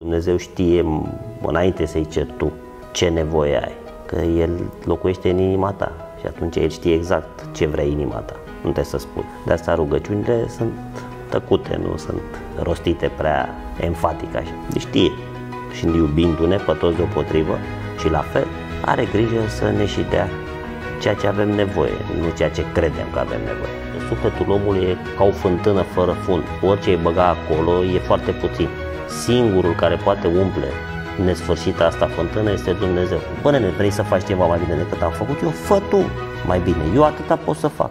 Dumnezeu știe înainte să-i ceri tu ce nevoie ai, că El locuiește în inima ta și atunci El știe exact ce vrea inima ta, nu trebuie să spui. De asta rugăciunile sunt tăcute, nu sunt rostite prea enfatic așa. Deci știe și iubindu-ne pe toți deopotrivă și la fel are grijă să ne și dea ceea ce avem nevoie, nu ceea ce credem că avem nevoie. Sufletul omului e ca o fântână fără fund, orice îi băga acolo e foarte puțin. Singurul care poate umple nesfârșită asta fântână este Dumnezeu. Bă, nene, vrei să faci ceva mai bine decât am făcut eu? Fă tu mai bine, eu atâta pot să fac.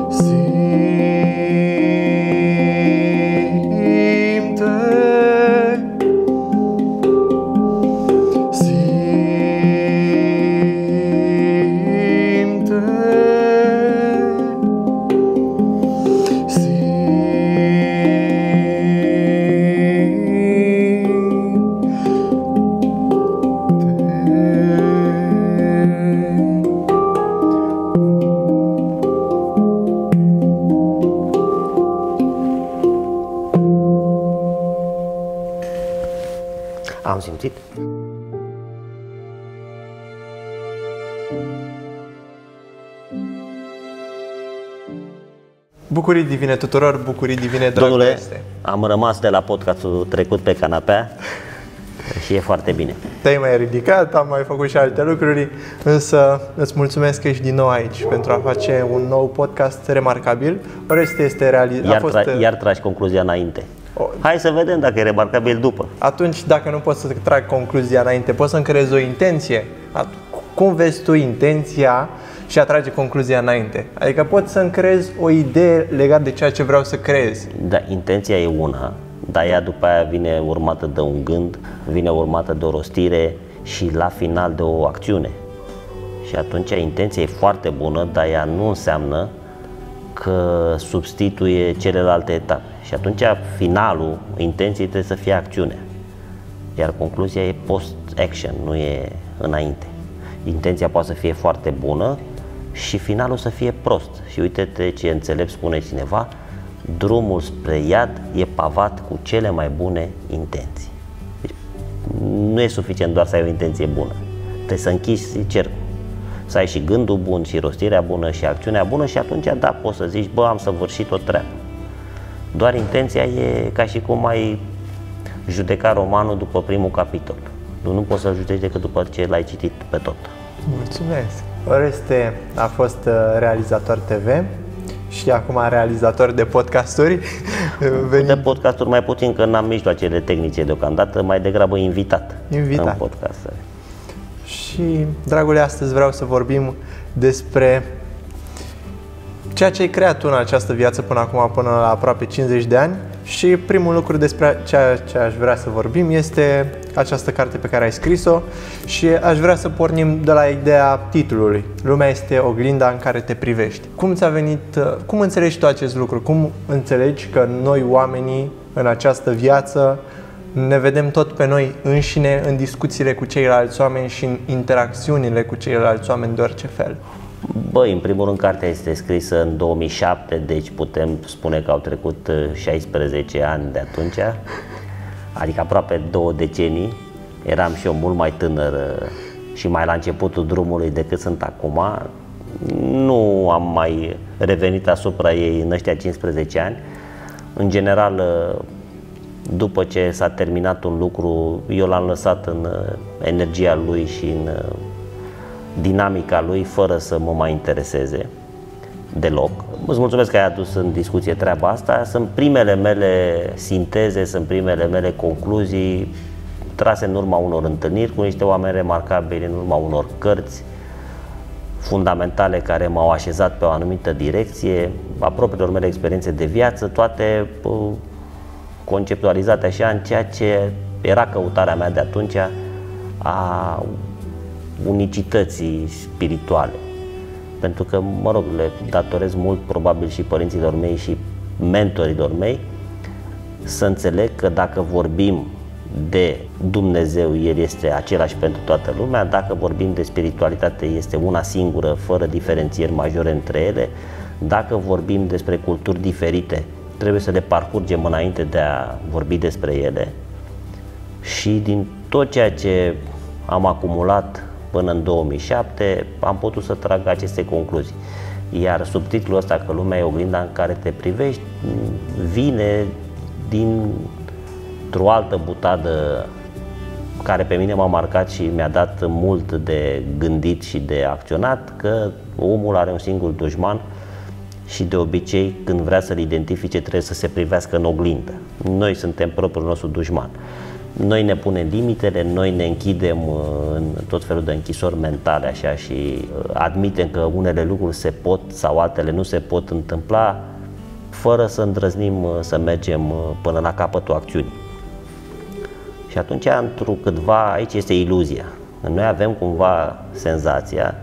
Am simțit? Bucurii divine tuturor, bucurii divine, dragul. Domnule, am rămas de la podcastul trecut pe canapea și e foarte bine. Te-ai mai ridicat, am mai făcut și alte lucruri, însă îți mulțumesc că ești din nou aici pentru a face un nou podcast remarcabil. Oreste este realizat. Iar tragi concluzia înainte. Hai să vedem dacă e remarcabil după. Atunci, dacă nu poți să trag concluzia înainte, poți să-mi creezi o intenție. Cum vezi tu intenția și a trage concluzia înainte? Adică poți să-mi creezi o idee legată de ceea ce vreau să creezi. Da, intenția e una, dar ea după aia vine urmată de un gând, vine urmată de o rostire și la final de o acțiune. Și atunci intenția e foarte bună, dar ea nu înseamnă că substituie celelalte etape. Și atunci finalul intenției trebuie să fie acțiune. Iar concluzia e post-action, nu e înainte. Intenția poate să fie foarte bună și finalul să fie prost. Și uite-te ce înțelept spune cineva, drumul spre iad e pavat cu cele mai bune intenții. Deci, nu e suficient doar să ai o intenție bună. Trebuie să închizi cercul. Să ai și gândul bun, și rostirea bună, și acțiunea bună și atunci, da, poți să zici, bă, am săvârșit o treabă. Doar intenția e ca și cum ai judeca romanul după primul capitol. Nu poți să-l judeci decât după ce l-ai citit pe tot. Mulțumesc! Oreste a fost realizator TV și acum realizator de podcasturi. De podcasturi mai puțin, că n-am mijloacele tehnice deocamdată, mai degrabă invitat în podcasturi. Și, dragule, astăzi vreau să vorbim despre ceea ce ai creat tu în această viață până acum, până la aproape 50 de ani. Și primul lucru despre ceea ce aș vrea să vorbim este această carte pe care ai scris-o și aș vrea să pornim de la ideea titlului. Lumea este oglinda în care te privești. Cum ți-a venit, cum înțelegi tu acest lucru? Cum înțelegi că noi oamenii în această viață ne vedem tot pe noi înșine în discuțiile cu ceilalți oameni și în interacțiunile cu ceilalți oameni de orice fel? Băi, în primul rând, cartea este scrisă în 2007, deci putem spune că au trecut 16 ani de atunci, adică aproape 2 decenii. Eram și eu mult mai tânăr și mai la începutul drumului decât sunt acum. Nu am mai revenit asupra ei în ăștia 15 ani. În general, după ce s-a terminat un lucru, eu l-am lăsat în energia lui și în dinamica lui, fără să mă mai intereseze deloc. Îți mulțumesc că ai adus în discuție treaba asta. Sunt primele mele sinteze, sunt primele mele concluzii trase în urma unor întâlniri cu niște oameni remarcabili, în urma unor cărți fundamentale care m-au așezat pe o anumită direcție, a propriilor mele experiențe de viață, toate conceptualizate așa în ceea ce era căutarea mea de atunci a unicității spirituale. Pentru că, mă rog, le datorez mult probabil și părinților mei și mentorilor mei să înțeleg că dacă vorbim de Dumnezeu, El este același pentru toată lumea, dacă vorbim de spiritualitate, este una singură, fără diferențieri majore între ele, dacă vorbim despre culturi diferite, trebuie să le parcurgem înainte de a vorbi despre ele. Și din tot ceea ce am acumulat până în 2007, am putut să trag aceste concluzii. Iar subtitlul ăsta, că lumea e oglinda în care te privești, vine dintr-o altă butadă care pe mine m-a marcat și mi-a dat mult de gândit și de acționat, că omul are un singur dușman și de obicei când vrea să-l identifice trebuie să se privească în oglindă. Noi suntem propriul nostru dușman. Noi ne punem limitele, noi ne închidem în tot felul de închisori mentale așa și admitem că unele lucruri se pot sau altele nu se pot întâmpla fără să îndrăznim să mergem până la capătul acțiunii. Și atunci, întrucâtva, aici este iluzia. Noi avem cumva senzația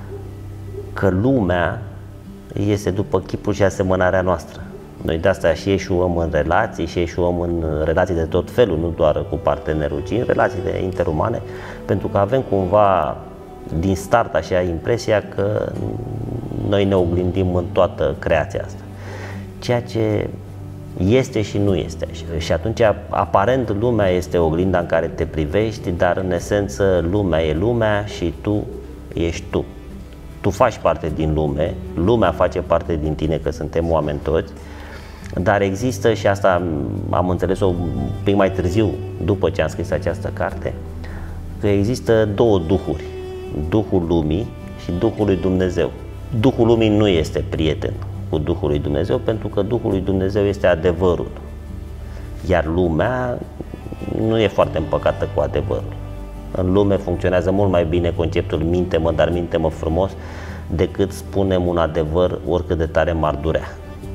că lumea este după chipul și asemănarea noastră. Noi de asta și eșuăm în relații, și eșuăm în relații de tot felul, nu doar cu partenerul, ci în relațiile interumane, pentru că avem cumva din start așa impresia că noi ne oglindim în toată creația asta. Ceea ce este și nu este așa. Și atunci, aparent, lumea este oglinda în care te privești, dar în esență lumea e lumea și tu ești tu. Tu faci parte din lume, lumea face parte din tine, că suntem oameni toți, dar există, și asta am înțeles-o un pic mai târziu, după ce am scris această carte, că există două duhuri, Duhul lumii și Duhul lui Dumnezeu. Duhul lumii nu este prieten cu Duhul lui Dumnezeu, pentru că Duhul lui Dumnezeu este adevărul, iar lumea nu e foarte împăcată cu adevărul. În lume funcționează mult mai bine conceptul minte-mă, dar minte-mă frumos, decât spunem un adevăr oricât de tare m-ar durea.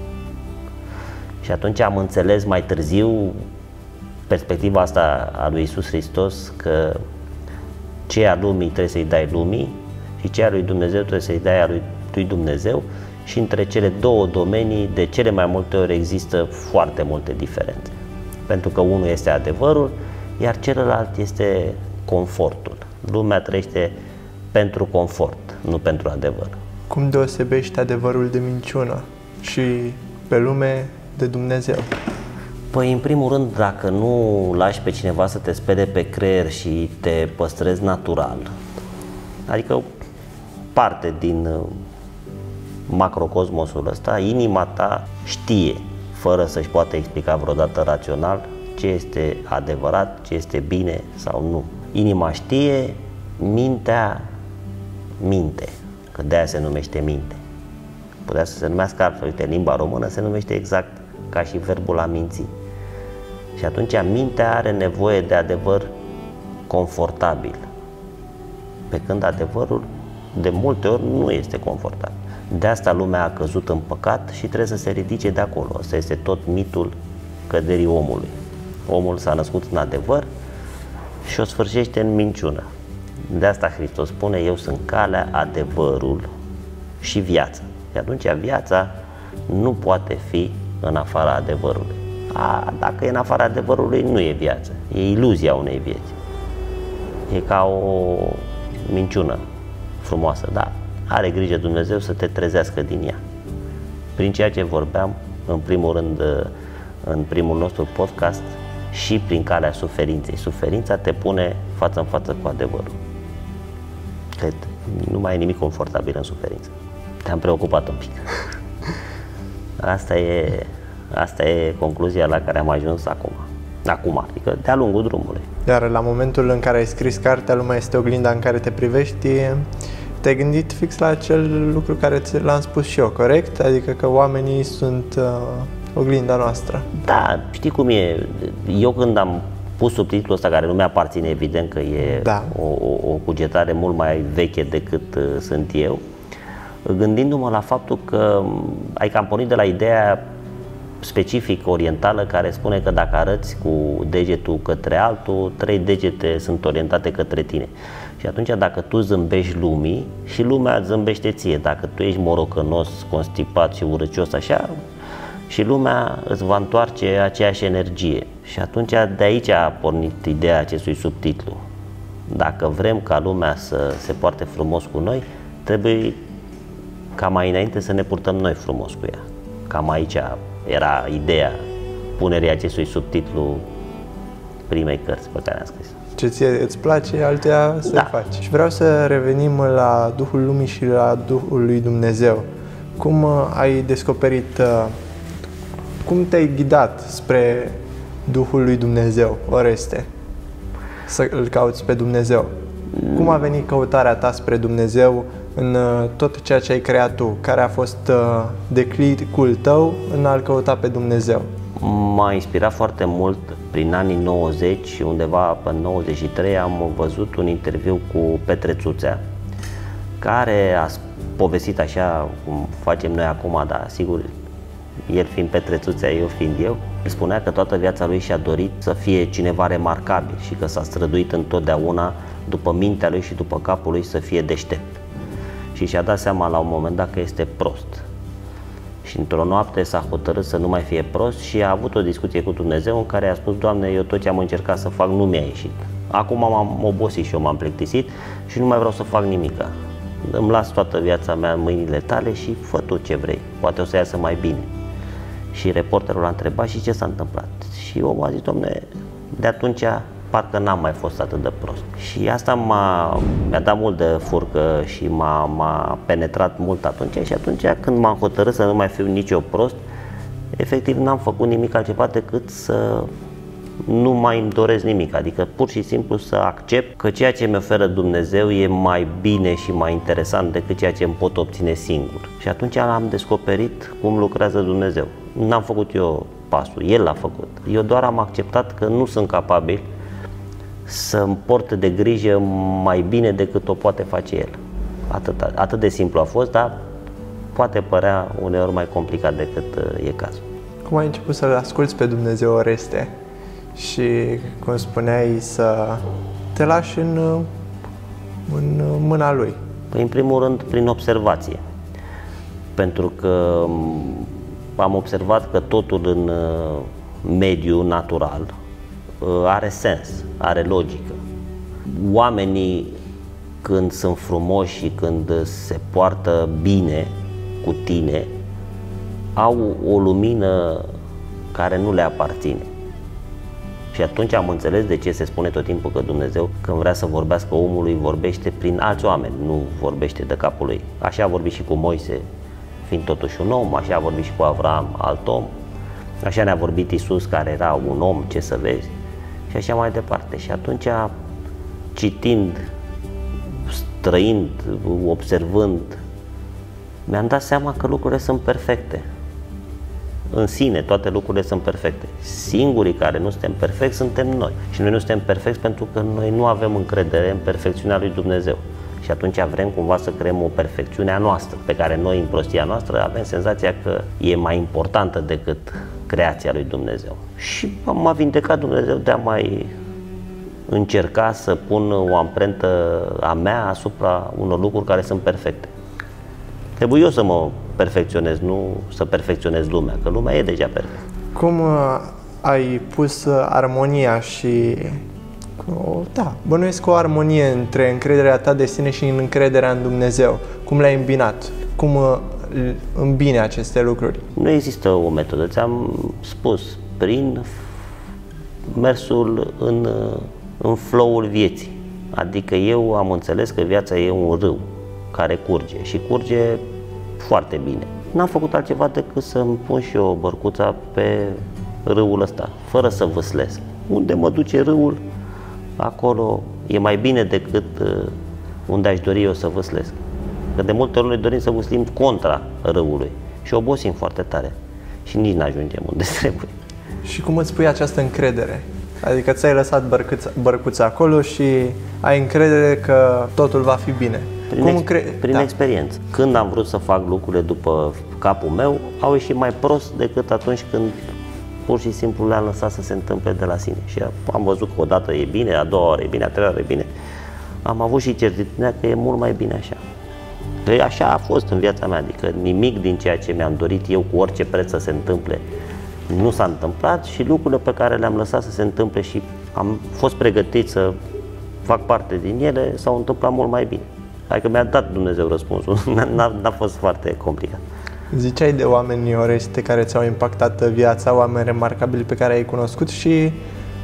Și atunci am înțeles mai târziu perspectiva asta a lui Iisus Hristos, că ce a lumii trebuie să-i dai lumii și ce a lui Dumnezeu trebuie să-i dai a lui Dumnezeu, și între cele două domenii de cele mai multe ori există foarte multe diferențe. Pentru că unul este adevărul, iar celălalt este confortul. Lumea trăiește pentru confort, nu pentru adevăr. Cum deosebești adevărul de minciună și pe lume de Dumnezeu? Păi, în primul rând, dacă nu lași pe cineva să te spere pe creier și te păstrezi natural, adică parte din macrocosmosul ăsta, inima ta știe, fără să-și poată explica vreodată rațional, ce este adevărat, ce este bine sau nu. Inima știe, mintea minte, că de-aia se numește minte. Putea să se numească altfel, uite, limba română se numește exact ca și verbul a minți. Și atunci mintea are nevoie de adevăr confortabil, pe când adevărul de multe ori nu este confortabil. De asta lumea a căzut în păcat și trebuie să se ridice de acolo. Asta este tot mitul căderii omului. Omul s-a născut în adevăr și o sfârșește în minciună. De asta Hristos spune: eu sunt calea, adevărul și viața. Și atunci viața nu poate fi în afara adevărului. Dacă e în afara adevărului, nu e viață. E iluzia unei vieți. E ca o minciună frumoasă, dar are grijă Dumnezeu să te trezească din ea. Prin ceea ce vorbeam, în primul rând, în primul nostru podcast, și prin calea suferinței. Suferința te pune față în față cu adevărul. Cred, nu mai e nimic confortabil în suferință. Te-am preocupat un pic. Asta e concluzia la care am ajuns acum, adică de-a lungul drumului. Iar la momentul în care ai scris cartea Lumea este oglinda în care te privești, te-ai gândit fix la acel lucru care l-am spus și eu, corect? Adică că oamenii sunt oglinda noastră. Da, știi cum e. Eu când am pus subtitlul ăsta, care nu mi-aparține, evident că e o cugetare mult mai veche decât sunt eu, gândindu-mă la faptul că am pornit de la ideea specific orientală care spune că dacă arăți cu degetul către altul, 3 degete sunt orientate către tine. Și atunci dacă tu zâmbești lumii, și lumea zâmbește ție. Dacă tu ești morocănos, constipat și urăcios așa, și lumea îți va întoarce aceeași energie. Și atunci de aici a pornit ideea acestui subtitlu. Dacă vrem ca lumea să se poarte frumos cu noi, trebuie ca mai înainte să ne purtăm noi frumos cu ea. Cam aici era ideea punerii acestui subtitlu primei cărți pe care am scris. Ce ție îți place, altuia să faci. Și vreau să revenim la Duhul Lumii și la Duhul lui Dumnezeu. Cum ai descoperit, cum te-ai ghidat spre Duhul lui Dumnezeu, Oreste? Să îl cauți pe Dumnezeu. Cum a venit căutarea ta spre Dumnezeu în tot ceea ce ai creat tu? Care a fost declicul tău în a-L căuta pe Dumnezeu? M-a inspirat foarte mult prin anii 90 și undeva până 93 am văzut un interviu cu Petre Țuțea, care a povestit așa cum facem noi acum, dar sigur, el fiind Petre Țuțea, eu fiind eu, spunea că toată viața lui și-a dorit să fie cineva remarcabil și că s-a străduit întotdeauna după mintea lui și după capul lui să fie deștept. Și și-a dat seama la un moment dat că este prost. Și într-o noapte s-a hotărât să nu mai fie prost și a avut o discuție cu Dumnezeu în care a spus: Doamne, eu tot ce am încercat să fac nu mi-a ieșit. Acum m-am obosit și eu m-am plictisit și nu mai vreau să fac nimica. Îmi las toată viața mea în mâinile tale și fă tu ce vrei, poate o să iasă mai bine. Și reporterul l-a întrebat: și ce s-a întâmplat? Și omul a zis: Doamne, de atunci parcă n-am mai fost atât de prost. Și asta mi-a dat mult de furcă și m-a penetrat mult atunci. Și atunci când m-am hotărât să nu mai fiu nici eu prost, efectiv n-am făcut nimic altceva decât să nu mai îmi doresc nimic. Adică pur și simplu să accept că ceea ce mi oferă Dumnezeu e mai bine și mai interesant decât ceea ce îmi pot obține singur. Și atunci am descoperit cum lucrează Dumnezeu. N-am făcut eu pasul, El l-a făcut. Eu doar am acceptat că nu sunt capabil să-mi port de grijă mai bine decât o poate face El. Atât de simplu a fost, dar poate părea uneori mai complicat decât e cazul. Cum ai început să-L asculți pe Dumnezeu, Oreste? Și, cum spuneai, să te lași în mâna Lui? Păi, în primul rând, prin observație. Pentru că am observat că totul în mediul natural are sens, are logică. Oamenii, când sunt frumoși și când se poartă bine cu tine, au o lumină care nu le aparține. Și atunci am înțeles de ce se spune tot timpul că Dumnezeu, când vrea să vorbească omului, vorbește prin alți oameni, nu vorbește de capul lui. Așa a vorbit și cu Moise, fiind totuși un om, așa a vorbit și cu Avram, alt om, așa ne-a vorbit Iisus, care era un om, ce să vezi, și așa mai departe. Și atunci, citind, trăind, observând, mi-am dat seama că lucrurile sunt perfecte. În sine, toate lucrurile sunt perfecte. Singurii care nu suntem perfecti suntem noi. Și noi nu suntem perfecti pentru că noi nu avem încredere în perfecțiunea lui Dumnezeu. Și atunci vrem cumva să creăm o perfecțiune a noastră, pe care noi, în prostia noastră, avem senzația că e mai importantă decât creația lui Dumnezeu. Și m-a vindecat Dumnezeu de a mai încerca să pun o amprentă a mea asupra unor lucruri care sunt perfecte. Trebuie eu să mă perfecționez, nu să perfecționez lumea, că lumea e deja perfectă. Cum ai pus armonia și... bănuiesc o armonie între încrederea ta de sine și încrederea în Dumnezeu. Cum le-ai îmbinat? Cum îmbine aceste lucruri? Nu există o metodă, ți-am spus, prin mersul în flow-ul vieții. Adică eu am înțeles că viața e un râu care curge și curge foarte bine. N-am făcut altceva decât să-mi pun și eu bărcuța pe râul ăsta, fără să vâslesc. Unde mă duce râul, acolo e mai bine decât unde aș dori eu să vâslesc. Că de multe ori noi dorim să vâslim contra râului și obosim foarte tare și nici n-ajungem unde trebuie. Și cum îți pui această încredere? Adică ți-ai lăsat bărcuța acolo și ai încredere că totul va fi bine. Prin experiență. Când am vrut să fac lucrurile după capul meu, au ieșit mai prost decât atunci când pur și simplu le-am lăsat să se întâmple de la sine. Și am văzut că odată e bine, a doua oară e bine, a treia oară e bine. Am avut și certitudinea că e mult mai bine așa. Că așa a fost în viața mea, adică nimic din ceea ce mi-am dorit eu cu orice preț să se întâmple nu s-a întâmplat și lucrurile pe care le-am lăsat să se întâmple și am fost pregătit să fac parte din ele s-au întâmplat mult mai bine. Adică mi-a dat Dumnezeu răspunsul, n-a fost foarte complicat. Ziceai de oameni, Oreste, care ți-au impactat viața, oameni remarcabili pe care ai cunoscut și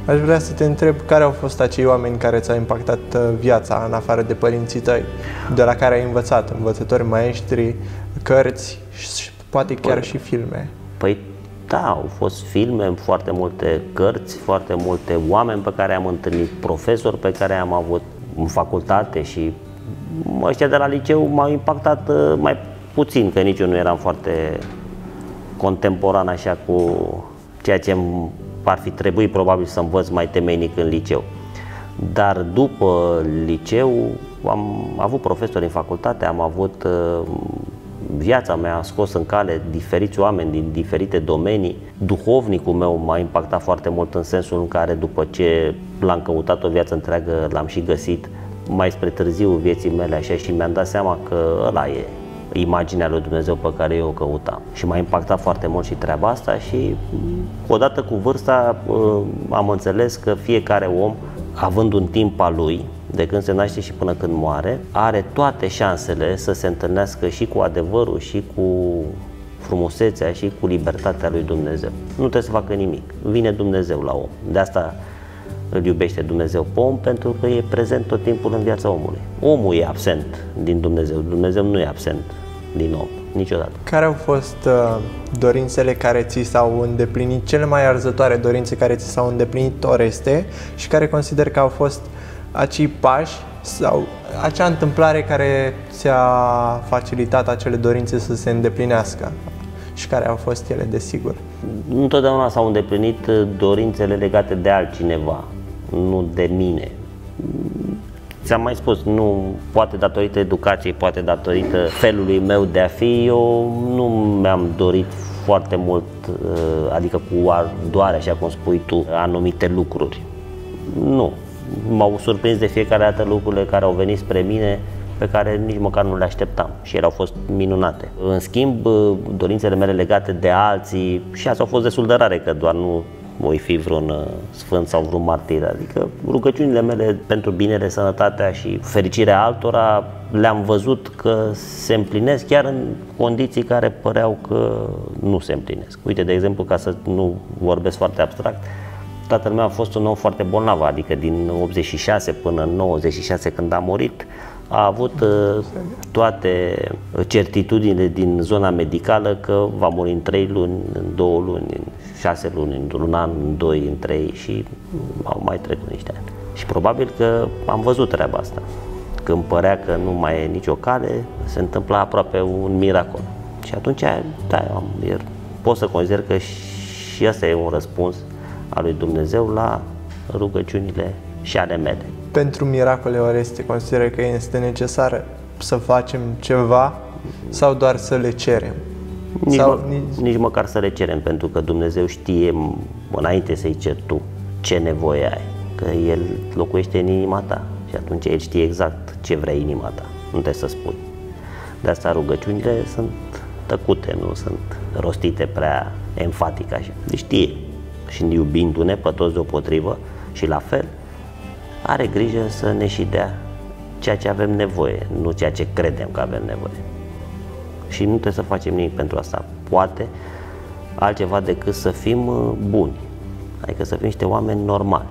Aș vrea să te întreb care au fost acei oameni care ți-au impactat viața în afară de părinții tăi, de la care ai învățat, învățători, maestri, cărți și poate chiar și filme. Păi da, au fost filme, foarte multe cărți, foarte multe oameni pe care am întâlnit, profesori pe care am avut în facultate și ăștia de la liceu m-au impactat mai puțin, că nici eu nu eram foarte contemporan așa cu ceea ce ar fi trebuit probabil să învăț mai temeinic în liceu. Dar după liceu am avut profesori în facultate, am avut viața mea, a scos în cale diferiți oameni din diferite domenii. Duhovnicul meu m-a impactat foarte mult în sensul în care după ce l-am căutat o viață întreagă, l-am și găsit mai spre târziu vieții mele așa și mi-am dat seama că ăla e imaginea lui Dumnezeu pe care eu o căutam. Și m-a impactat foarte mult și treaba asta și odată cu vârsta am înțeles că fiecare om, având un timp al lui, de când se naște și până când moare, are toate șansele să se întâlnească și cu adevărul, și cu frumusețea, și cu libertatea lui Dumnezeu. Nu trebuie să facă nimic. Vine Dumnezeu la om. De asta îl iubește Dumnezeu pe om, pentru că e prezent tot timpul în viața omului. Omul e absent din Dumnezeu. Dumnezeu nu e absent din om, niciodată. Care au fost dorințele care ți s-au îndeplinit, cele mai arzătoare dorințe care ți s-au îndeplinit, Oreste, și care consider că au fost acei pași sau acea întâmplare care ți-a facilitat acele dorințe să se îndeplinească și care au fost ele, desigur? Întotdeauna s-au îndeplinit dorințele legate de altcineva, nu de mine. Ți-am mai spus, nu, poate datorită educației, poate datorită felului meu de a fi, eu nu mi-am dorit foarte mult, adică cu ardoare, așa cum spui tu, anumite lucruri. Nu. M-au surprins de fiecare dată lucrurile care au venit spre mine, pe care nici măcar nu le așteptam și ele au fost minunate. În schimb, dorințele mele legate de alții, și astea au fost destul de rare, că doar nu voi fi vreun sfânt sau vreun martir, adică rugăciunile mele pentru binele, sănătatea și fericirea altora le-am văzut că se împlinesc chiar în condiții care păreau că nu se împlinesc. Uite, de exemplu, ca să nu vorbesc foarte abstract, tatăl meu a fost un om foarte bolnav, adică din 86 până în 96 când a murit, a avut toate certitudinile din zona medicală că va muri în 3 luni, în 2 luni, în 6 luni, într-un an, în 2, în 3 și au mai trecut niște ani. Și probabil că am văzut treaba asta. Când părea că nu mai e nicio cale, se întâmpla aproape un miracol. Și atunci, da, pot să consider că și ăsta e un răspuns al lui Dumnezeu la rugăciunile și ale mele. Pentru miracole, Oreste, consider că este necesar să facem ceva sau doar să le cerem? Nici măcar să le cerem, pentru că Dumnezeu știe înainte să-i ceri tu ce nevoie ai, că El locuiește în inima ta și atunci El știe exact ce vrea inima ta, nu trebuie să spui. De asta rugăciunile sunt tăcute, nu sunt rostite prea enfatic așa. Deci știe și iubindu-ne pe toți deopotrivă și la fel are grijă să ne și dea ceea ce avem nevoie, nu ceea ce credem că avem nevoie. Și nu trebuie să facem nimic pentru asta. Poate altceva decât să fim buni, adică să fim niște oameni normali,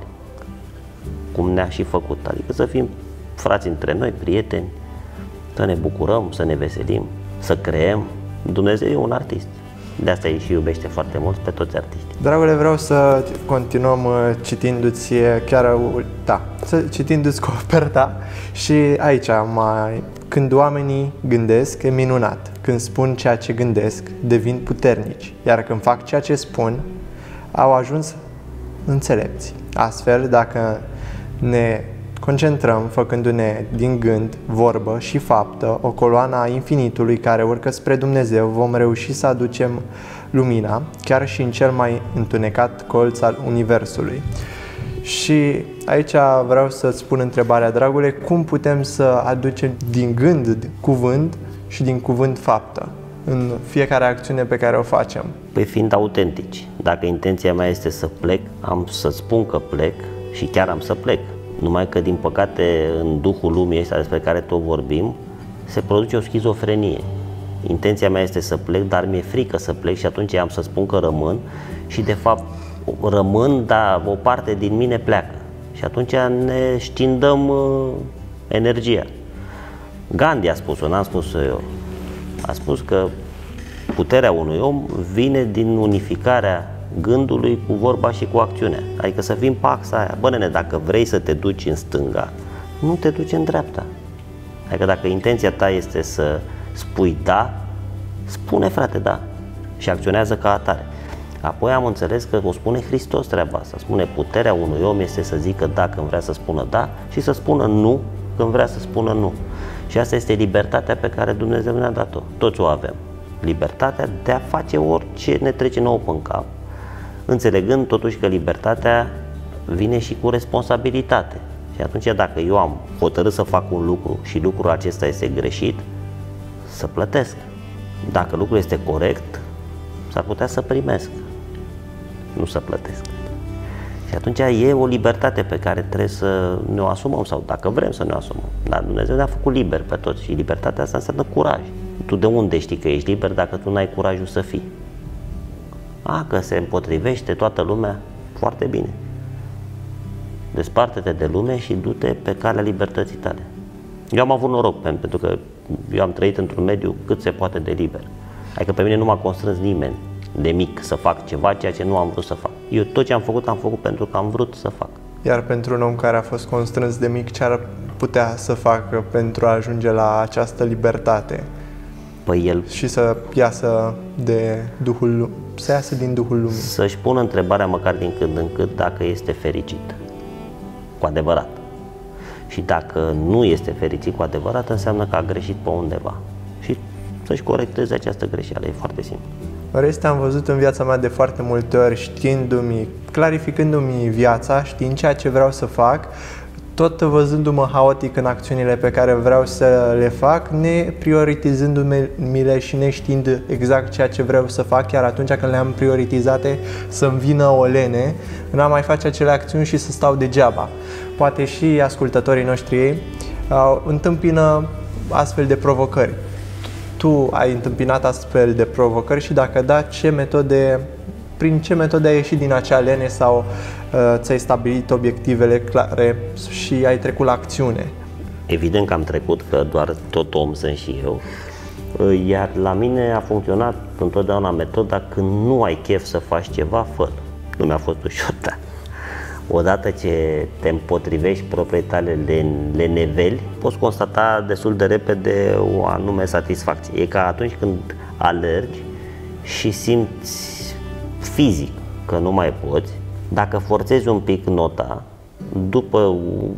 cum ne-a și făcut, adică să fim frați între noi, prieteni, să ne bucurăm, să ne veselim, să creăm. Dumnezeu e un artist. De asta îi și iubește foarte mult pe toți artiștii. Dragule, vreau să continuăm citindu-ți citindu-ți coperta și aici când oamenii gândesc, e minunat. Când spun ceea ce gândesc, devin puternici. Iar când fac ceea ce spun, au ajuns înțelepți. Astfel, dacă ne concentrăm, făcându-ne din gând, vorbă și faptă o coloană a infinitului care urcă spre Dumnezeu, vom reuși să aducem lumina chiar și în cel mai întunecat colț al universului. Și aici vreau să-ți spun întrebarea, dragule, cum putem să aducem din gând cuvânt și din cuvânt faptă în fiecare acțiune pe care o facem? Păi fiind autentici. Dacă intenția mea este să plec, am să spun că plec și chiar am să plec. Numai că, din păcate, în duhul lumii ăsta despre care tot vorbim, se produce o schizofrenie. Intenția mea este să plec, dar mi-e frică să plec și atunci am să spun că rămân și, de fapt, rămân, dar o parte din mine pleacă. Și atunci ne scindăm energia. Gandhi a spus-o, n-am spus-o eu. A spus că puterea unui om vine din unificarea gândului cu vorba și cu acțiunea. Adică să fim pe axa aia. Bă, nene, dacă vrei să te duci în stânga, nu te duci în dreapta. Adică dacă intenția ta este să spui da, spune, frate, da. Și acționează ca atare. Apoi am înțeles că o spune Hristos treaba asta. Spune, puterea unui om este să zică da când vrea să spună da și să spună nu când vrea să spună nu. Și asta este libertatea pe care Dumnezeu ne-a dat-o. Toți o avem. Libertatea de a face orice ne trece nouă în cap, înțelegând totuși că libertatea vine și cu responsabilitate. Și atunci dacă eu am hotărât să fac un lucru și lucrul acesta este greșit, să plătesc. Dacă lucrul este corect, s-ar putea să primesc, nu să plătesc. Și atunci e o libertate pe care trebuie să ne o asumăm, sau dacă vrem să ne o asumăm. Dar Dumnezeu ne-a făcut liber pe toți și libertatea asta înseamnă curaj. Tu de unde știi că ești liber dacă tu n-ai curajul să fii? Că se împotrivește toată lumea, foarte bine. Desparte-te de lume și du-te pe calea libertății tale. Eu am avut noroc, pentru că eu am trăit într-un mediu cât se poate de liber. Adică pe mine nu m-a constrâns nimeni de mic să fac ceva, ceea ce nu am vrut să fac. Eu tot ce am făcut pentru că am vrut să fac. Iar pentru un om care a fost constrâns de mic, ce ar putea să facă pentru a ajunge la această libertate? Păi el... Și să iasă din Duhul Lumii. Să-și pună întrebarea măcar din când în când dacă este fericit. Cu adevărat. Și dacă nu este fericit cu adevărat, înseamnă că a greșit pe undeva. Și să-și corecteze această greșeală. E foarte simplu. Oreste, am văzut în viața mea de foarte multe ori, știindu-mi, clarificându-mi viața, știind ceea ce vreau să fac, tot văzându-mă haotic în acțiunile pe care vreau să le fac, neprioritizându-mi-le și neștiind exact ceea ce vreau să fac, chiar atunci când le-am prioritizate să-mi vină o lene, n-am mai face acele acțiuni și să stau degeaba. Poate și ascultătorii noștri întâmpină astfel de provocări. Tu ai întâmpinat astfel de provocări și dacă da, prin ce metode ai ieșit din acea lene sau ți-ai stabilit obiectivele clare și ai trecut la acțiune? Evident că am trecut, că doar tot om sunt și eu. Iar la mine a funcționat întotdeauna metoda: când nu ai chef să faci ceva, fă-l. Nu mi-a fost ușor, da. Odată ce te împotrivești propriei tale leneveli, poți constata destul de repede o anume satisfacție. E ca atunci când alergi și simți fizic că nu mai poți, dacă forțezi un pic nota, după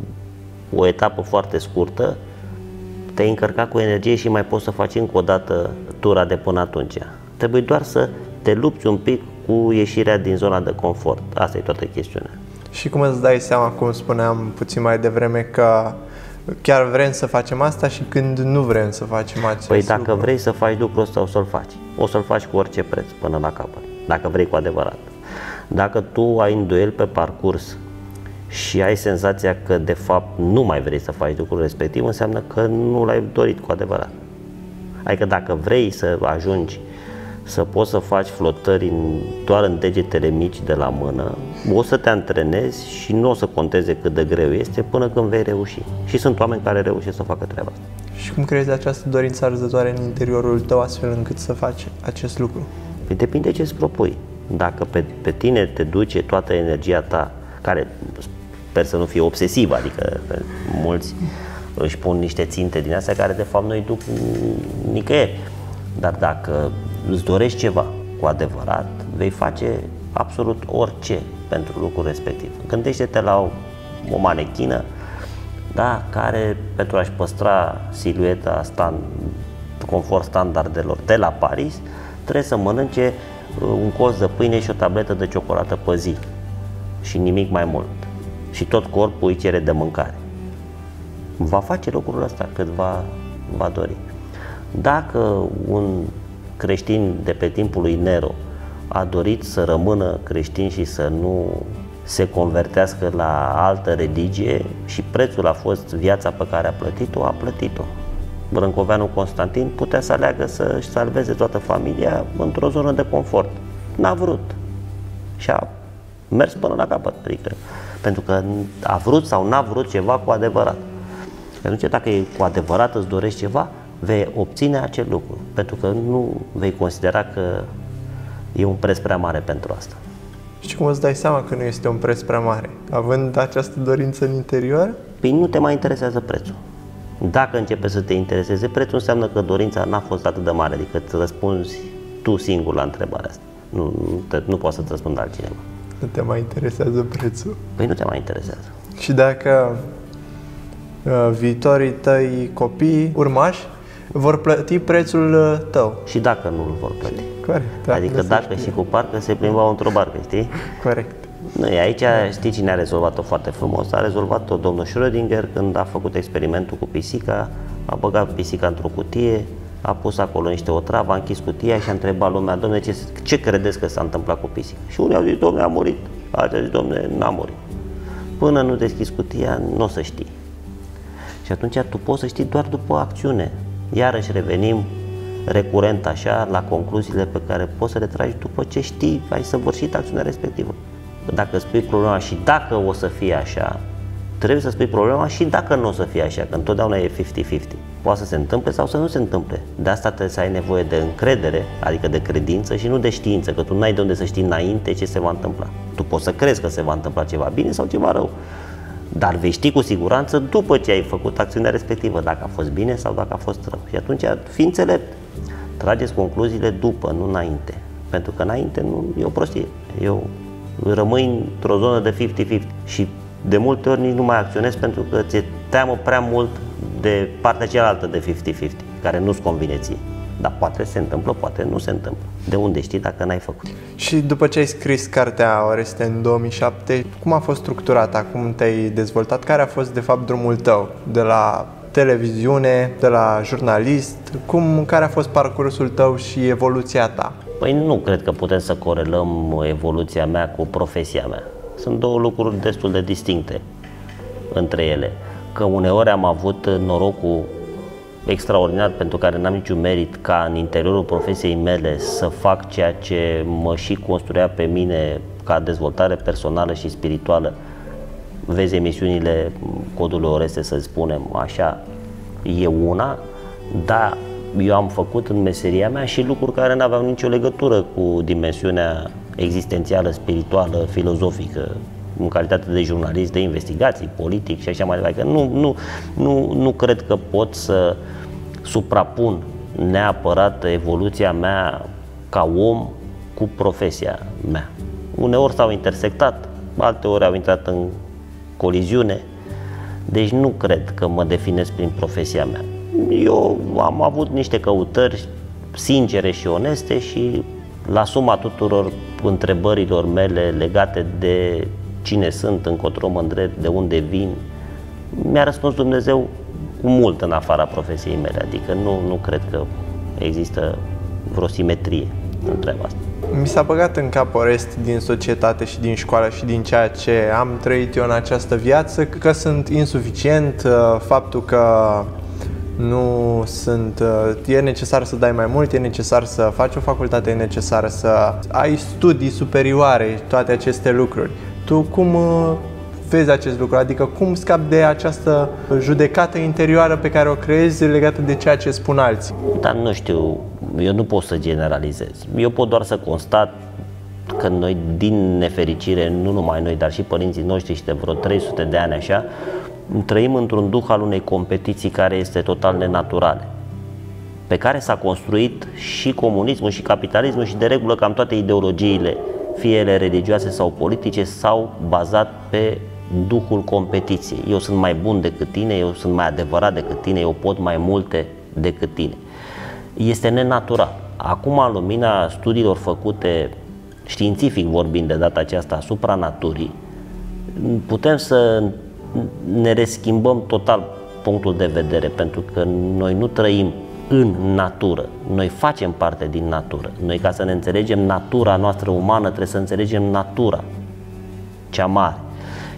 o etapă foarte scurtă, te-ai încărcat cu energie și mai poți să faci încă o dată tura de până atunci. Trebuie doar să te lupți un pic cu ieșirea din zona de confort. Asta e toată chestiunea. Și cum îți dai seama, cum spuneam puțin mai devreme, că chiar vrem să facem asta și când nu vrem să facem acest lucru? Păi dacă vrei să faci lucrul ăsta, o să-l faci. O să-l faci cu orice preț, până la capăt, dacă vrei cu adevărat. Dacă tu ai îndoieli pe parcurs și ai senzația că de fapt nu mai vrei să faci lucrul respectiv, înseamnă că nu l-ai dorit cu adevărat. Adică dacă vrei să ajungi să poți să faci flotări doar în degetele mici de la mână, o să te antrenezi și nu o să conteze cât de greu este până când vei reuși. Și sunt oameni care reușesc să facă treaba asta. Și cum crezi această dorință arzătoare în interiorul tău astfel încât să faci acest lucru? Păi depinde ce îți propui. Dacă pe tine te duce toată energia ta, care sper să nu fie obsesivă, adică mulți își pun niște ținte din astea care de fapt nu-i duc nicăieri. Dar dacă îți dorești ceva cu adevărat, vei face absolut orice pentru lucrul respectiv. Gândește-te la o manechină, da, care pentru a-și păstra silueta conform standardelor de la Paris, trebuie să mănânce un colț de pâine și o tabletă de ciocolată pe zi și nimic mai mult. Și tot corpul îi cere de mâncare. Va face lucrul ăsta cât va dori. Dacă un creștin de pe timpul lui Nero a dorit să rămână creștin și să nu se convertească la altă religie și prețul a fost viața pe care a plătit-o, a plătit-o. Brâncoveanul Constantin putea să aleagă să-și salveze toată familia într-o zonă de confort. N-a vrut. Și a mers până la capăt, adică, pentru că a vrut sau n-a vrut ceva cu adevărat. Atunci, dacă e cu adevărat îți dorești ceva, vei obține acel lucru, pentru că nu vei considera că e un preț prea mare pentru asta. Și cum îți dai seama că nu este un preț prea mare? Având această dorință în interior? Păi nu te mai interesează prețul. Dacă începe să te intereseze prețul, înseamnă că dorința n-a fost atât de mare, adică îți răspunzi tu singur la întrebarea asta. Nu poți să-ți răspundă altcineva. Nu te mai interesează prețul? Păi nu te mai interesează. Și dacă viitorii tăi copii, urmași, vor plăti prețul tău? Și dacă nu îl vor plăti. Corect. Adică dacă și cu parcă se plimbau într-o barcă, știi? Corect. Nu, aici știi cine a rezolvat-o foarte frumos? A rezolvat-o domnul Schrödinger când a făcut experimentul cu pisica, a băgat pisica într-o cutie, a pus acolo niște otravă, a închis cutia și a întrebat lumea, domne, ce credeți că s-a întâmplat cu pisica? Și unii au zis, domne, a murit. Alții au zis, domne, n-a murit. Până nu deschizi cutia, nu o să știi. Și atunci tu poți să știi doar după acțiune. Iarăși revenim recurent așa la concluziile pe care poți să le tragi după ce știi, ai săvârșit acțiunea respectivă. Dacă spui problema și dacă o să fie așa, trebuie să spui problema și dacă nu o să fie așa, că întotdeauna e 50-50. Poate să se întâmple sau să nu se întâmple. De asta trebuie să ai nevoie de încredere, adică de credință și nu de știință, că tu n-ai de unde să știi înainte ce se va întâmpla. Tu poți să crezi că se va întâmpla ceva bine sau ceva rău, dar vei ști cu siguranță după ce ai făcut acțiunea respectivă, dacă a fost bine sau dacă a fost rău. Și atunci fii înțelept, trageți concluziile după, nu înainte. Pentru că înainte nu e o prostie. Eu rămâi într-o zonă de 50-50 și de multe ori nici nu mai acționezi pentru că ți-e teamă prea mult de partea cealaltă de 50-50, care nu-ți convine ție. Dar poate se întâmplă, poate nu se întâmplă. De unde știi dacă n-ai făcut? Și după ce ai scris cartea Oreste în 2007, cum a fost structurată? Cum te-ai dezvoltat? Care a fost de fapt drumul tău? De la televiziune, de la jurnalist? Care a fost parcursul tău și evoluția ta? Păi nu cred că putem să corelăm evoluția mea cu profesia mea. Sunt două lucruri destul de distincte între ele. Că uneori am avut norocul extraordinar pentru care n-am niciun merit ca în interiorul profesiei mele să fac ceea ce mă și construia pe mine ca dezvoltare personală și spirituală. Vezi emisiunile Codul Oreste, să spunem așa, e una, dar eu am făcut în meseria mea și lucruri care nu aveau nicio legătură cu dimensiunea existențială, spirituală, filozofică, în calitate de jurnalist, de investigații, politic și așa mai departe. Nu cred că pot să suprapun neapărat evoluția mea ca om cu profesia mea. Uneori s-au intersectat, alteori au intrat în coliziune, deci nu cred că mă definesc prin profesia mea. Eu am avut niște căutări sincere și oneste și la suma tuturor întrebărilor mele legate de cine sunt, încotro mă îndrept, de unde vin, mi-a răspuns Dumnezeu cu mult în afara profesiei mele, adică nu cred că există vreo simetrie în treaba asta. Mi s-a băgat în cap, Oreste, din societate și din școală și din ceea ce am trăit eu în această viață, că sunt insuficient, faptul că nu sunt, e necesar să dai mai mult, e necesar să faci o facultate, e necesar să ai studii superioare, toate aceste lucruri. Tu cum vezi acest lucru? Adică cum scapi de această judecată interioară pe care o creezi legată de ceea ce spun alții? Dar nu știu, eu nu pot să generalizez. Eu pot doar să constat că noi, din nefericire, nu numai noi, dar și părinții noștri și de vreo 300 de ani așa, trăim într-un duh al unei competiții care este total nenaturale, pe care s-a construit și comunismul și capitalismul și de regulă cam toate ideologiile, fie ele religioase sau politice, s-au bazat pe duhul competiției. Eu sunt mai bun decât tine, eu sunt mai adevărat decât tine, eu pot mai multe decât tine. Este nenatural. Acum, în lumina studiilor făcute științific vorbind de data aceasta asupra naturii, putem să ne reschimbăm total punctul de vedere, pentru că noi nu trăim în natură, noi facem parte din natură. Noi, ca să ne înțelegem natura noastră umană, trebuie să înțelegem natura cea mare.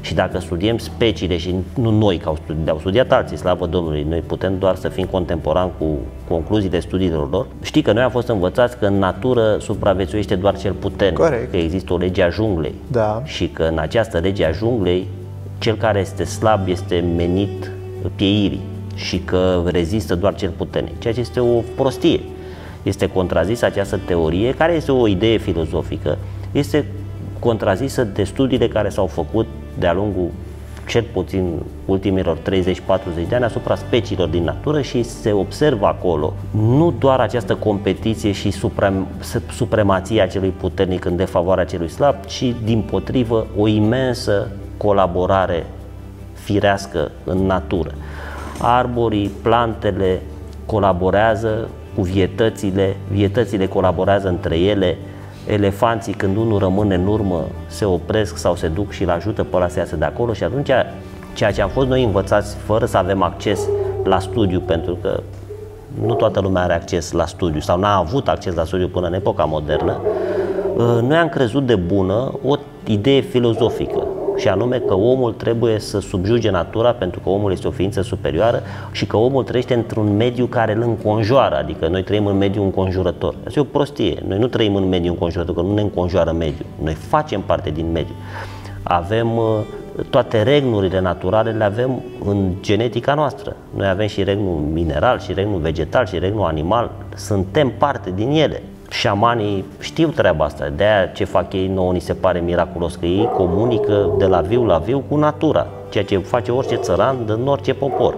Și dacă studiem speciile și nu noi, că au studiat alții, slavă Domnului, noi putem doar să fim contemporani cu concluziile studiilor lor, știi că noi am fost învățați că în natură supraviețuiește doar cel puternic. Corect. Că există o lege a junglei. Da. Și că în această lege a junglei, cel care este slab este menit pieirii și că rezistă doar cel puternic, ceea ce este o prostie. Este contrazisă această teorie, care este o idee filozofică, este contrazisă de studiile care s-au făcut de-a lungul cel puțin ultimilor 30-40 de ani asupra speciilor din natură și se observă acolo nu doar această competiție și supremația celui puternic în defavoarea celui slab, ci dimpotrivă o imensă colaborare firească în natură. Arborii, plantele colaborează cu vietățile colaborează între ele, elefanții când unul rămâne în urmă se opresc sau se duc și îl ajută pe ăla să iasă de acolo și atunci ceea ce am fost noi învățați fără să avem acces la studiu, pentru că nu toată lumea are acces la studiu sau n-a avut acces la studiu până în epoca modernă, noi am crezut de bună o idee filozofică, și anume că omul trebuie să subjuge natura pentru că omul este o ființă superioară și că omul trăiește într-un mediu care îl înconjoară, adică noi trăim în mediul înconjurător. Asta e o prostie. Noi nu trăim în mediul înconjurător, că nu ne înconjoară mediul. Noi facem parte din mediu. Avem toate regnurile naturale, le avem în genetica noastră. Noi avem și regnul mineral, și regnul vegetal, și regnul animal. Suntem parte din ele. Șamanii știu treaba asta, de-aia ce fac ei nouă ni se pare miraculos, că ei comunică de la viu la viu cu natura, ceea ce face orice țăran din orice popor.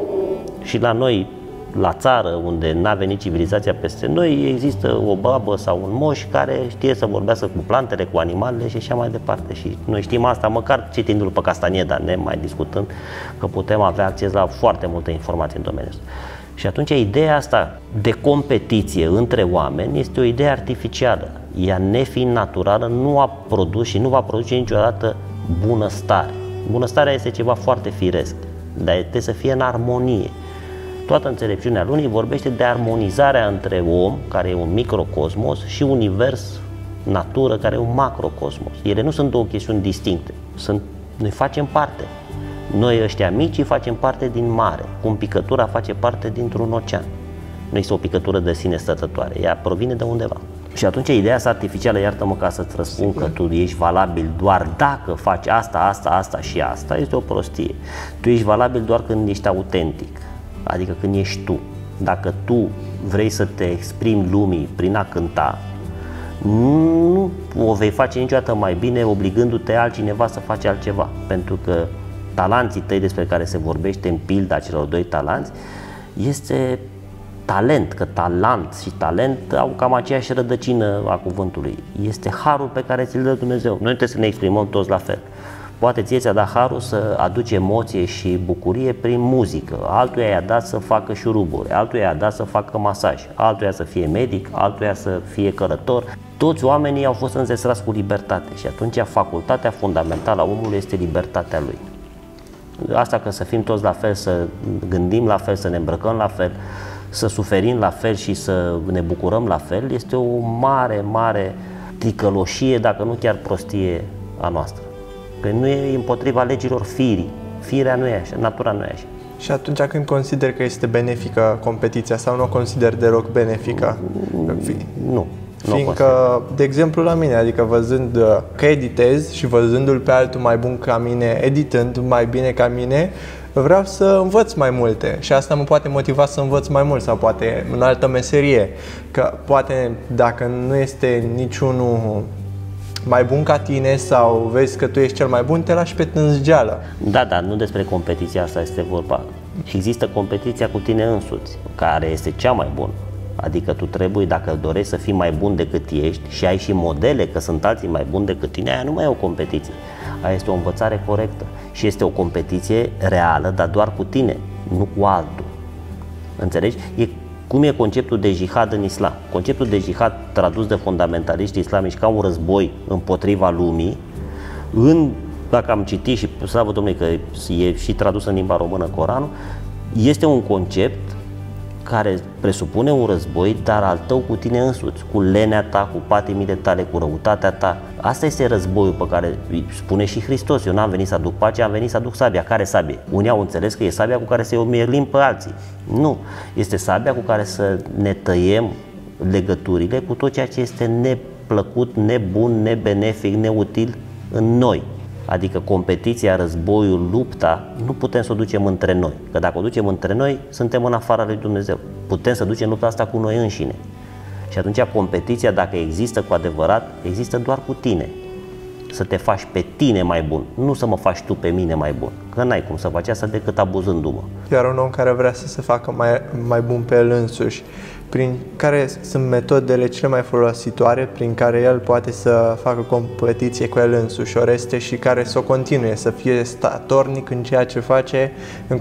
Și la noi, la țară, unde n-a venit civilizația peste noi, există o babă sau un moș care știe să vorbească cu plantele, cu animalele și așa mai departe. Și noi știm asta, măcar citindu-l pe Castanieda, ne mai discutând, că putem avea acces la foarte multe informații în domeniul ăsta. Și atunci ideea asta de competiție între oameni este o idee artificială. Ea, nefiind naturală, nu a produs și nu va produce niciodată bunăstare. Bunăstarea este ceva foarte firesc, dar trebuie să fie în armonie. Toată înțelepciunea lumii vorbește de armonizarea între om, care e un microcosmos, și univers, natură, care e un macrocosmos. Ele nu sunt două chestiuni distincte, noi facem parte. Noi ăștia mici facem parte din mare, cum picătura face parte dintr-un ocean. Nu este o picătură de sine stătătoare, ea provine de undeva. Și atunci ideea asta artificială, iartă-mă ca să-ți răspund că tu ești valabil doar dacă faci asta și asta, este o prostie. Tu ești valabil doar când ești autentic, adică când ești tu. Dacă tu vrei să te exprimi lumii prin a cânta, nu o vei face niciodată mai bine obligându-te altcineva să faci altceva, pentru că talanții tăi despre care se vorbește în pilda celor doi talanți este talent, că talant și talent au cam aceeași rădăcină a cuvântului. Este harul pe care ți-l dă Dumnezeu. Noi trebuie să ne exprimăm toți la fel. Poate ție ți-a dat harul să aduci emoție și bucurie prin muzică, altuia i-a dat să facă șuruburi, altuia i-a dat să facă masaj, altuia să fie medic, altuia să fie cărător. Toți oamenii au fost înzestrați cu libertate și atunci facultatea fundamentală a omului este libertatea lui. Asta că să fim toți la fel, să gândim la fel, să ne îmbrăcăm la fel, să suferim la fel și să ne bucurăm la fel, este o mare, mare ticăloșie, dacă nu chiar prostie a noastră. Că nu e împotriva legilor firii. Firea nu e așa, natura nu e așa. Și atunci când consider că este benefică competiția sau nu o consider deloc benefică? Nu. Fiindcă, de exemplu, la mine, adică văzând că editez și văzându-l pe altul mai bun ca mine, editând mai bine ca mine, vreau să învăț mai multe și asta mă poate motiva să învăț mai mult sau poate în altă meserie. Că poate dacă nu este niciunul mai bun ca tine sau vezi că tu ești cel mai bun, te lași pe tânzgeală. Da, dar nu despre competiția asta este vorba. Există competiția cu tine însuți, care este cea mai bună. Adică tu trebuie, dacă dorești să fii mai bun decât ești și ai și modele că sunt alții mai buni decât tine, aia nu mai e o competiție. Aia este o învățare corectă și este o competiție reală, dar doar cu tine, nu cu altul. Înțelegi? Cum e conceptul de jihad în islam? Conceptul de jihad tradus de fundamentaliști islamici ca un război împotriva lumii, dacă am citit și slavă Domnului că e și tradus în limba română Coranul, este un concept care presupune un război, dar al tău cu tine însuți, cu lenea ta, cu patimile tale, cu răutatea ta. Asta este războiul pe care spune și Hristos. Eu n-am venit să aduc pace, am venit să aduc sabia. Care sabie? Unii au înțeles că e sabia cu care să-i omerlim pe alții. Nu, este sabia cu care să ne tăiem legăturile cu tot ceea ce este neplăcut, nebun, nebenefic, neutil în noi. Adică competiția, războiul, lupta, nu putem să o ducem între noi. Că dacă o ducem între noi, suntem în afara lui Dumnezeu. Putem să ducem lupta asta cu noi înșine. Și atunci competiția, dacă există cu adevărat, există doar cu tine. Să te faci pe tine mai bun, nu să mă faci tu pe mine mai bun. Că n-ai cum să faci asta decât abuzându-mă. Iar un om care vrea să se facă mai bun pe el însuși, prin care sunt metodele cele mai folositoare prin care el poate să facă competiție cu el însuși, Oreste, și care să o continue, să fie statornic în ceea ce face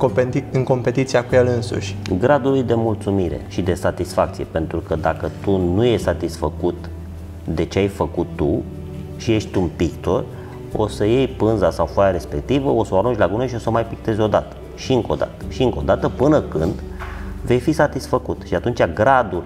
în competiția cu el însuși? Gradul lui de mulțumire și de satisfacție, pentru că dacă tu nu ești satisfăcut de ce ai făcut tu și ești un pictor, o să iei pânza sau foaia respectivă, o să o arunci la gunoi și o să o mai pictezi odată și încă o dată și încă o dată până când vei fi satisfăcut. Și atunci gradul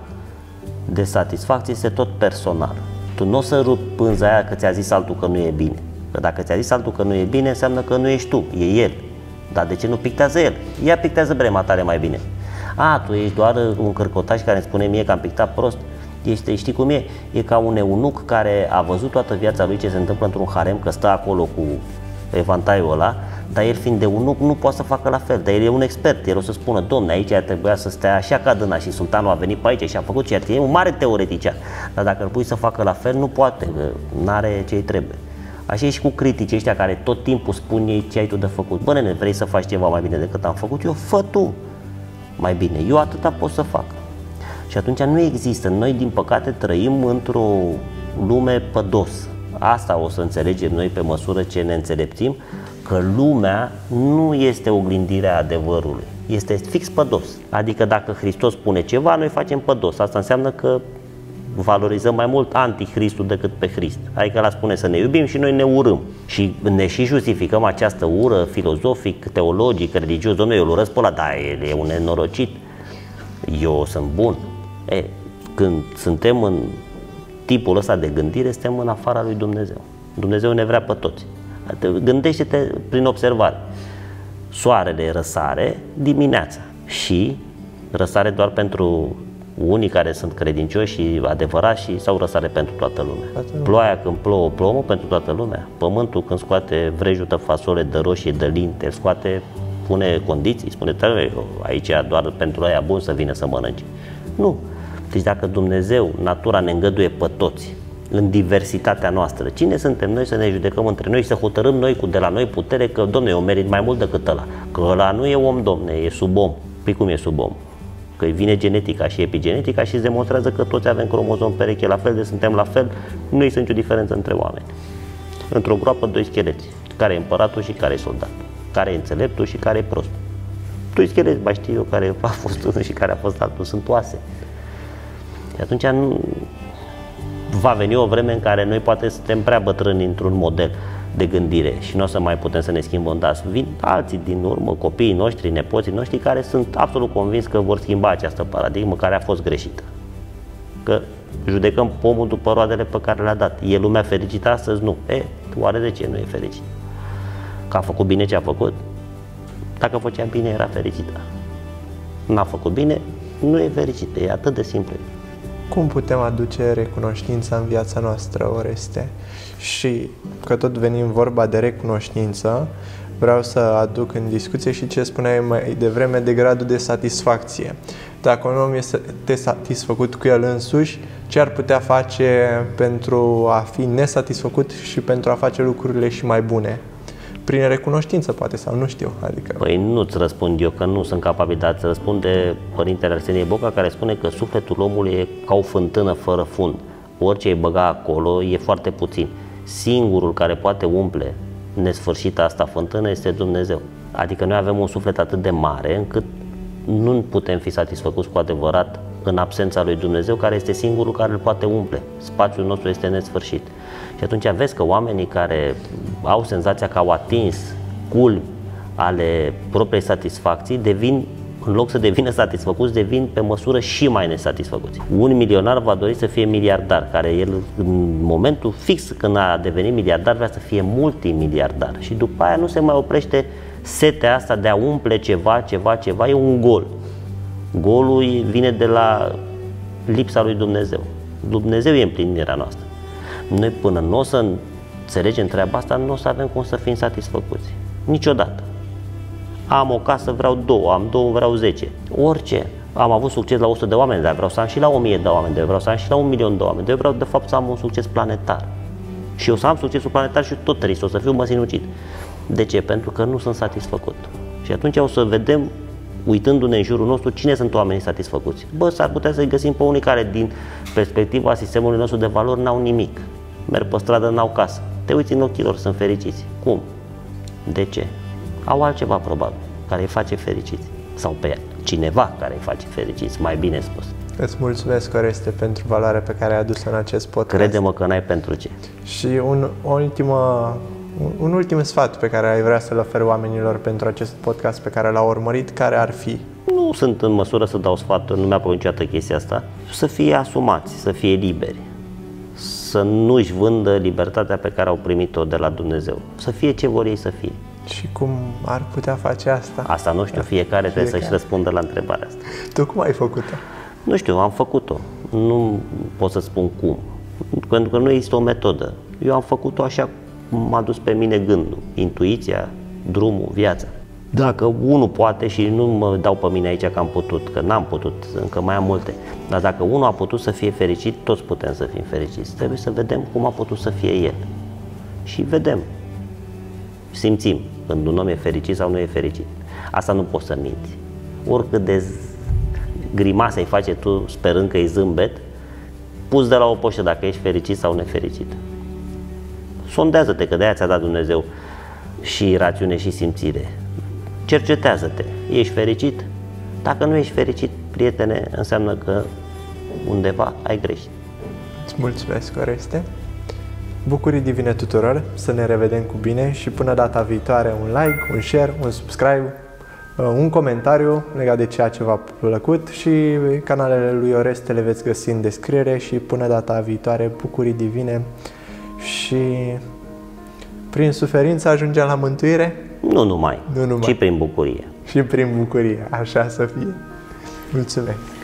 de satisfacție este tot personal. Tu nu o să rupi pânza aia că ți-a zis altul că nu e bine. Că dacă ți-a zis altul că nu e bine, înseamnă că nu ești tu, e el. Dar de ce nu pictează el? Ea pictează brema tale mai bine. A, tu ești doar un cărcotaș care îmi spune mie că am pictat prost. Știi cum e? E ca un eunuc care a văzut toată viața lui ce se întâmplă într-un harem, că stă acolo cu evantaiul ăla, dar el fiind de eunuc nu poate să facă la fel, dar el e un expert, el o să spună, domne, aici trebuia să stea așa ca dâna și sultanul a venit pe aici și a făcut ceea ce e un mare teoretician, dar dacă îl pui să facă la fel, nu poate, că n-are ce-i trebuie. Așa e și cu criticii ăștia care tot timpul spun ei ce ai tu de făcut. Bă, nene, vrei să faci ceva mai bine decât am făcut eu? Fă tu mai bine, eu atâta pot să fac. Și atunci nu există, noi din păcate trăim într-o lume pădos. Asta o să înțelegem noi pe măsură ce ne înțelepțim, că lumea nu este oglindirea adevărului, este fix pădos. Adică dacă Hristos spune ceva, noi facem pădos. Asta înseamnă că valorizăm mai mult anticristul decât pe Hrist. Adică ăla spune să ne iubim și noi ne urâm. Și ne și justificăm această ură filozofic, teologic, religios. Dom'le, eu îl urăsc pe ăla, dar el e un nenorocit. Eu sunt bun. Când suntem în tipul ăsta de gândire, suntem în afara lui Dumnezeu. Dumnezeu ne vrea pe toți. Gândește-te prin observare. Soarele răsare dimineața și răsare doar pentru unii care sunt credincioși și adevărați sau răsare pentru toată lumea. Ploaia când plouă pentru toată lumea. Pământul când scoate vrejută, fasole, de roșie, de linte, scoate, pune condiții, spune aici doar pentru aia bun să vină să mănânce. Nu. Deci dacă Dumnezeu, natura ne îngăduie pe toți în diversitatea noastră, cine suntem noi să ne judecăm între noi și să hotărâm noi de la noi putere că, domne, eu merit mai mult decât ăla, că ăla nu e om, domne, e sub om. Păi cum e sub om? Că vine genetica și epigenetica și îți demonstrează că toți avem cromozom pereche la fel, de suntem la fel, nu există nicio diferență între oameni. Într-o groapă, doi scheleți, care e împăratul și care e soldat, care e înțeleptul și care e prostul. Doi scheleți, mai știu eu care a fost unul și care a fost altul, sunt oase. Și atunci va veni o vreme în care noi poate suntem prea bătrâni într-un model de gândire și nu o să mai putem să ne schimbăm, dar vin alții din urmă, copiii noștri, nepoții noștri, care sunt absolut convins că vor schimba această paradigmă care a fost greșită. Că judecăm pomul după roadele pe care le-a dat. E lumea fericită astăzi? Nu. Oare de ce nu e fericită? Că a făcut bine ce a făcut? Dacă făcea bine, era fericită. N-a făcut bine, nu e fericită. E atât de simplu. Cum putem aduce recunoștința în viața noastră, Oreste? Și că tot venim vorba de recunoștință, vreau să aduc în discuție și ce spuneai mai devreme de gradul de satisfacție. Dacă un om este satisfăcut cu el însuși, ce ar putea face pentru a fi nesatisfăcut și pentru a face lucrurile și mai bune? Prin recunoștință, poate, sau nu știu. Adică... Păi nu-ți răspund eu, că nu sunt capabil, dar îți răspunde Părintele Arsenie Boca, care spune că sufletul omului e ca o fântână fără fund. Orice îi băga acolo e foarte puțin. Singurul care poate umple nesfârșită asta fântână este Dumnezeu. Adică noi avem un suflet atât de mare încât nu putem fi satisfăcuți cu adevărat în absența lui Dumnezeu, care este singurul care îl poate umple. Spațiul nostru este nesfârșit. Și atunci vezi că oamenii care au senzația că au atins culmi ale propriei satisfacții devin În loc să devină satisfăcuți, devin pe măsură și mai nesatisfăcuți. Un milionar va dori să fie miliardar, care el în momentul fix când a devenit miliardar vrea să fie multimiliardar și după aia nu se mai oprește setea asta de a umple ceva, e un gol. Golul vine de la lipsa lui Dumnezeu. Dumnezeu e împlinirea noastră. Noi până nu o să înțelegem treaba asta, nu o să avem cum să fim satisfăcuți. Niciodată. Am o casă, vreau 2, am 2, vreau 10. Orice. Am avut succes la 100 de oameni, dar vreau să am și la 1000 de oameni, vreau să am și la 1 milion de oameni, vreau de fapt să am un succes planetar. Și eu să am succesul planetar și tot trist, o să fiu măsinucit. De ce? Pentru că nu sunt satisfăcut. Și atunci o să vedem, uitându-ne în jurul nostru, cine sunt oamenii satisfăcuți. Bă, s-ar putea să-i găsim pe unii care, din perspectiva sistemului nostru de valori, n-au nimic. Merg pe stradă, n-au casă. Te uiți în ochii lor, sunt fericiți. Cum? De ce? Au altceva, probabil, care îi face fericiți. Sau pe cineva care îi face fericiți, mai bine spus. Îți mulțumesc, Oreste, pentru valoarea pe care ai adus-o în acest podcast. Crede-mă că n-ai pentru ce. Și un ultim sfat pe care ai vrea să-l oferi oamenilor pentru acest podcast pe care l-au urmărit, care ar fi? Nu sunt în măsură să dau sfaturi, nu mi-a plăcut niciodată chestia asta. Să fie asumați, să fie liberi. Să nu-și vândă libertatea pe care au primit-o de la Dumnezeu. Să fie ce vor ei să fie. Și cum ar putea face asta? Asta nu știu, fiecare trebuie să-și răspundă la întrebarea asta. Tu cum ai făcut-o? Nu știu, am făcut-o. Nu pot să spun cum. Pentru că nu există o metodă. Eu am făcut-o așa cum m-a dus pe mine gândul, intuiția, drumul, viața. Dacă unul poate, și nu mă dau pe mine aici că am putut, că n-am putut, încă mai am multe, dar dacă unul a putut să fie fericit, toți putem să fim fericiți. Trebuie să vedem cum a putut să fie el. Și vedem, simțim când un om e fericit sau nu e fericit. Asta nu poți să minți. Oricât de grimasă îi face tu sperând că e zâmbet, pus de la o poștă dacă ești fericit sau nefericit. Sondează-te, că de-aia ți-a dat Dumnezeu și rațiune și simțire. Cercetează-te. Ești fericit? Dacă nu ești fericit, prietene, înseamnă că undeva ai greșit. Îți mulțumesc, Oreste. Bucurii divine tuturor, să ne revedem cu bine și până data viitoare un like, un share, un subscribe, un comentariu legat de ceea ce v-a plăcut și canalele lui Oreste le veți găsi în descriere și până data viitoare, bucurii divine și prin suferință ajungem la mântuire? Nu numai, ci prin bucurie. Și prin bucurie, așa să fie. Mulțumesc!